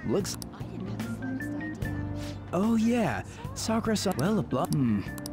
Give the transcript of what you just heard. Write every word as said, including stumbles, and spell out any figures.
Looks. I didn't have the slightest idea. Oh yeah, Sakura saw. Well, blah. Hmm.